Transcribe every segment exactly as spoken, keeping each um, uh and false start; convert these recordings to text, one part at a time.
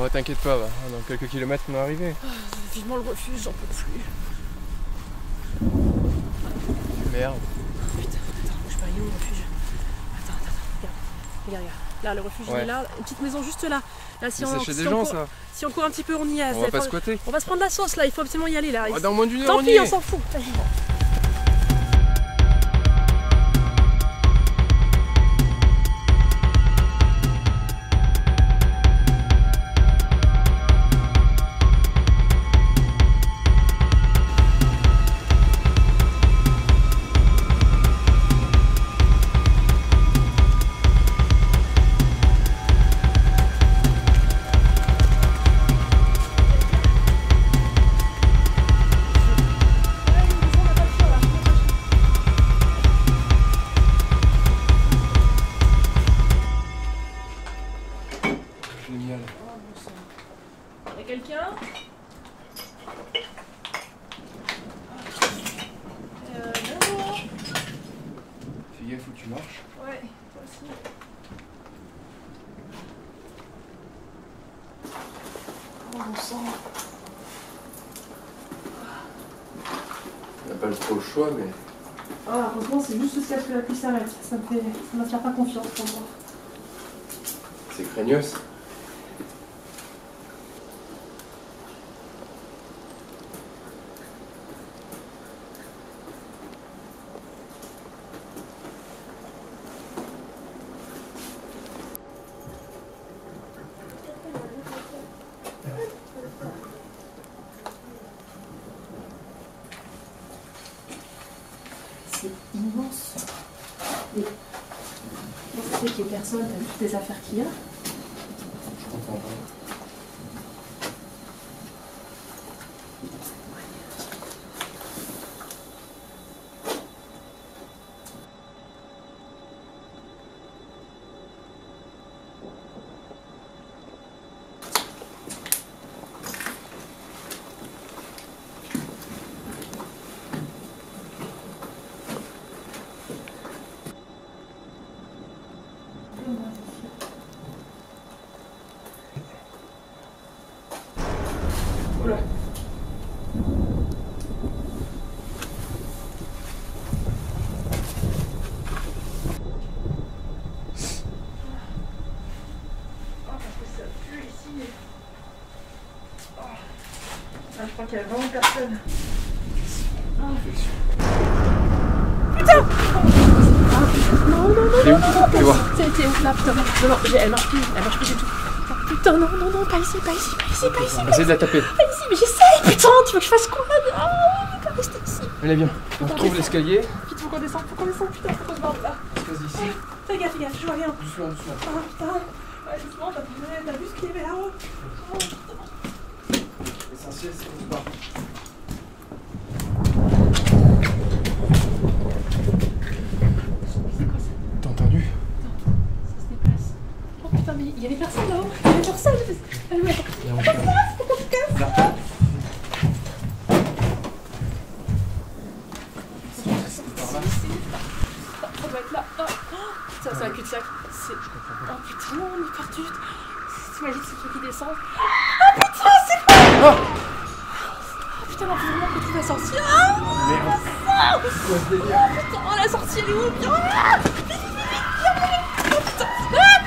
t'inquiète pas, va. Dans quelques kilomètres on est arrivé. Oh, vivement le refuge, j'en peux plus. Merde. Putain, attends, je peux aller où le refuge? Attends, attends, attends, regarde, regarde, regarde. Là, le refuge, Ouais. il est là, une petite maison juste là. Là, si Mais on, c'est chez si des on gens court, ça. si on court un petit peu, on y est. On va C'est- pas faut- squatter. On va se prendre la sauce là, il faut absolument y aller là. Ouais, dans moins d'une heure Tant on y pis, est. on s'en fout. Vas-y. Génial. Y'a quelqu'un? Euh, bonjour. Fais gaffe où tu marches. Ouais, toi aussi. Oh mon sang. On n'a pas trop le choix, mais. Ah, heureusement, c'est juste jusqu'à ce que la pluie s'arrête. Ça me fait. Ça m'inspire pas confiance pour moi. C'est craignos. C'est immense. Et on sait qu'il y a personne, t'as vu toutes les affaires qu'il y a. Je comprends pas. Oula. Ah, parce que ça pue ici. Ah, ah, je crois qu'il y a vraiment personne. Ah. Putain! Ah, non, non, non, T'es où? non, non, Fais voir. c'est c'est où là, putain, non, non, non, j'ai- elle marche plus, elle marche plus du tout. Oh, putain, non, non, non, pas ici, pas ici, pas ici, pas ici, pas Essaye de la taper. ici, mais j'essaye, putain, tu veux que je fasse quoi? Ah, on peut rester ici. Allez, viens. On retrouve l'escalier. Vite, faut qu'on descende, faut qu'on descende, putain, faut qu'on se barre de là. Vas-y ici. Fais gaffe, fais gaffe, je vois rien. Doucement, doucement. Ah, putain, ouais, doucement, t'as vu, t'as vu ce qu'il y avait là-haut? Oh, putain. L'essentiel, c'est qu'on se barre. C'est quoi ça? T'as entendu? Ça se déplace. Oh putain, mais il y avait personne là-haut, il y avait personne. Allez, ouais. Viens, on se casse. Faut qu'on se casse. Là. Par là. Ça doit être là. Oh, oh, ça, c'est un cul-de-sac. C'est. Oh putain, non, on est perdu. T'imagines ce truc qui descend. Oh putain, c'est quoi? Ah Oh putain, non, faut vraiment qu'on trouve la sortie. Ah, Merde. oh, C'est quoi ce délire? oh putain, oh, la sortie elle est où? Viens, ah, vite, vite, vite, viens, viens. Oh putain, ah.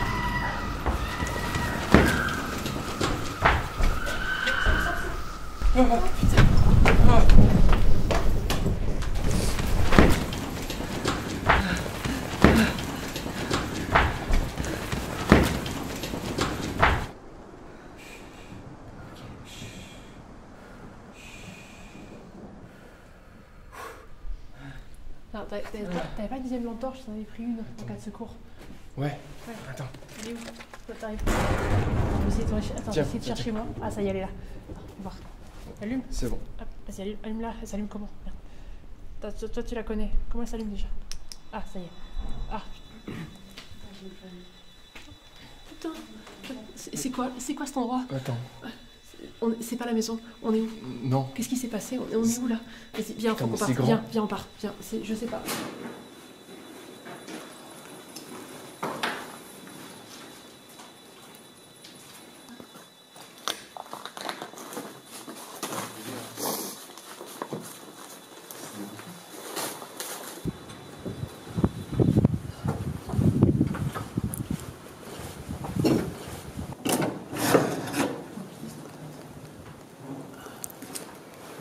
Oh Putain. Ah. Non, t'avais t'avais pas une deuxième lampe torche, t'en avais pris une en cas de secours. Ouais. Ouais. Attends. Elle est où? Toi, t'arrives. Je vais essayer de, attends, je vais Tiens, essayer de tiens, chercher moi. Ah, ça y est, elle est là. Attends, on va voir. Allume. C'est bon. Hop, vas-y, allume, allume là. Elle s'allume comment? Merde. Toi, toi, toi, tu la connais. Comment elle s'allume déjà? Ah, ça y est. Ah. Putain. C'est c'est quoi, c'est quoi cet endroit? Attends. On- C'est pas la maison. On est où? Non. Qu'est-ce qui s'est passé? On, on est où là? Vas-y, viens, faut Putain, qu'on mais parte. c'est grand. Viens, viens, on part. Viens, c'est- je sais pas.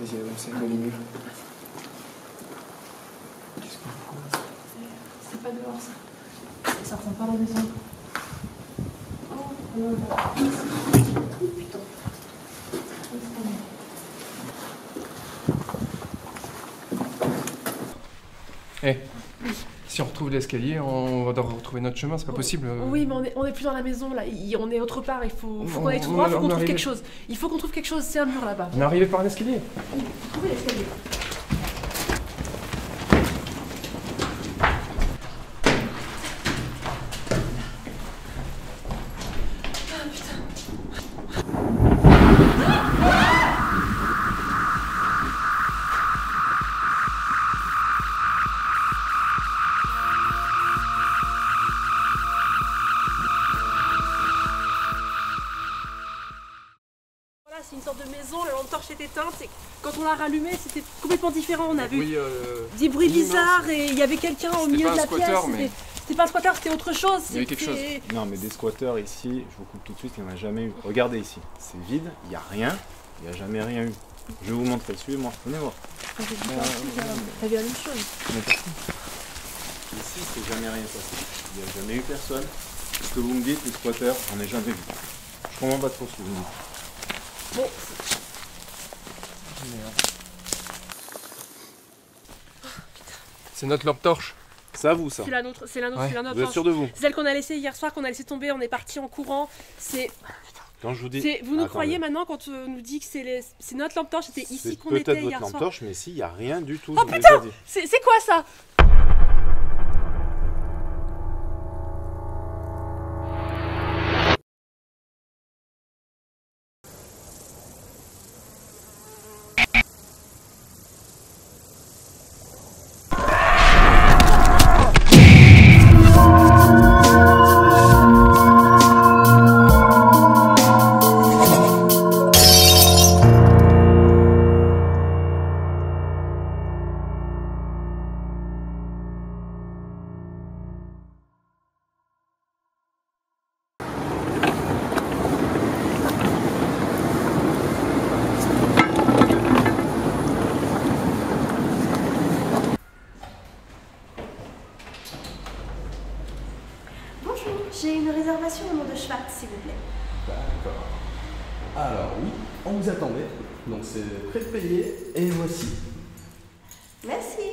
Vas-y, avancez, allez mieux. Qu'est-ce qu'on fait? C'est pas dehors ça. Ça ressemble pas à la maison. Oh, non, non. Oh putain. Eh, hey, si on retrouve l'escalier, on va devoir retrouver notre chemin, c'est pas possible. Oui, mais on est, on est plus dans la maison là, il- on est autre part, il faut, faut On- qu'on aille on- trouver, on- faut on qu'on trouve arrive. quelque chose. Il faut qu'on trouve quelque chose, c'est un mur là-bas. On est arrivé par l'escalier. Trouvez l'escalier. C'est une sorte de maison, la lampe torche est éteinte et quand on l'a rallumée c'était complètement différent, on a vu Oui, euh, des bruits immense. bizarres et il y avait quelqu'un au C'était milieu pas de un la squatter, pièce, mais- c'était c'était pas un squatter, c'était autre chose. Il y avait quelque c'était- Non, mais des squatteurs ici, je vous coupe tout de suite, il n'y en a jamais eu. Regardez ici, c'est vide, il n'y a rien, il n'y a jamais rien eu. Je vais vous montrer, suivez-moi, venez voir. Quand j'ai dit ça aussi, t'as vu la même chose. Ici, c'est jamais rien passé. Il n'y a jamais eu personne. Ce que vous me dites, les squatteurs, j'en ai jamais vu. Je comprends pas trop ce que vous me dites. Bon, c'est notre lampe torche. C'est à vous, ça. c'est la nôtre, c'est la nôtre, Ouais. c'est la nôtre. Vous êtes sûr de vous? C'est celle qu'on a laissée hier soir, qu'on a laissé tomber, on est parti en courant. C'est, Quand je vous dis... c'est- vous nous Attendez. croyez maintenant quand on nous dit que c'est les- c'est notre lampe torche, c'était ici C'est qu'on était peut-être hier votre lampe soir. torche, mais ici, il n'y a rien du tout. Oh je vous l'ai déjà dit. C'est c'est quoi ça? Bonjour, j'ai une réservation au nom de Schwartz, s'il vous plaît. D'accord. Alors oui, on vous attendait. Donc c'est prêt de payer et voici. Merci.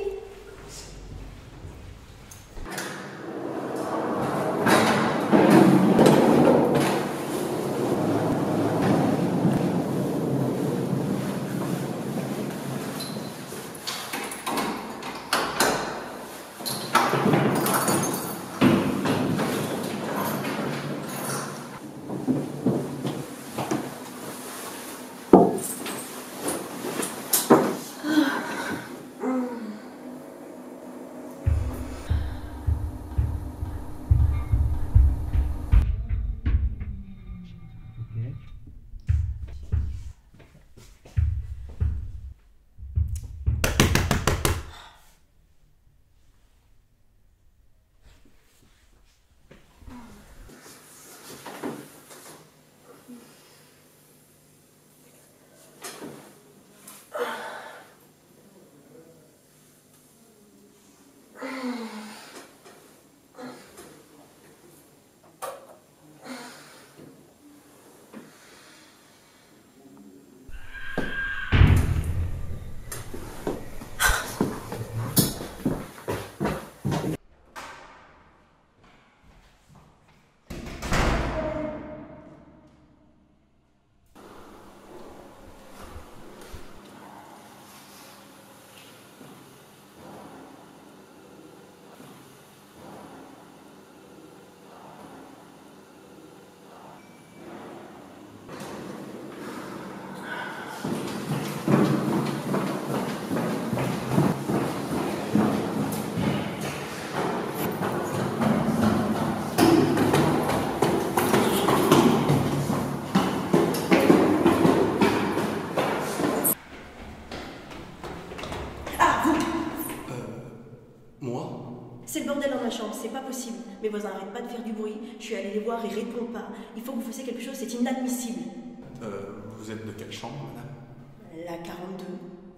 C'est le bordel dans ma chambre, c'est pas possible. Mes voisins arrêtent pas de faire du bruit, je suis allée les voir, ils répondent pas. Il faut que vous fassiez quelque chose, c'est inadmissible. Euh, vous êtes de quelle chambre, madame? La quarante-deux.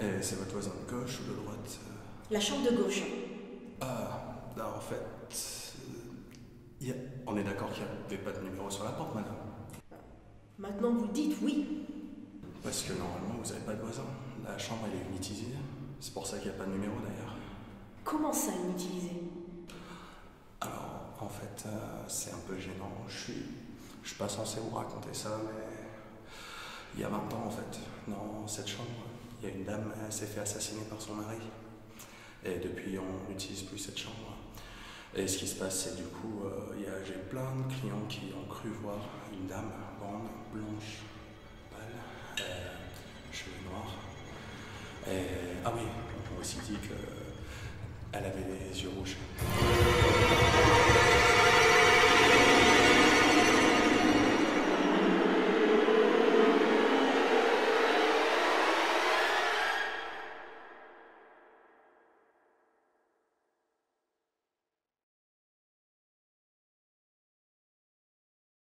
Et c'est votre voisin de gauche ou de droite? La chambre de gauche. Ah, là, en fait... euh, y a- On est d'accord qu'il n'y avait pas de numéro sur la porte, madame? Maintenant vous le dites, oui. Parce que normalement, vous n'avez pas de voisin. La chambre, elle est inutilisée. C'est pour ça qu'il n'y a pas de numéro, d'ailleurs. Comment ça, inutilisé? Alors, en fait, euh, c'est un peu gênant. Je suis... Je suis pas censé vous raconter ça, mais... Il y a vingt ans, en fait, dans cette chambre, il y a une dame, elle s'est fait assassiner par son mari. Et depuis, on n'utilise plus cette chambre. Et ce qui se passe, c'est du coup, euh, il y a- j'ai plein de clients qui ont cru voir une dame grande, blanche, pâle, euh, cheveux noirs. Et, ah oui, on m'a aussi dit qu'elle avait les yeux rouges.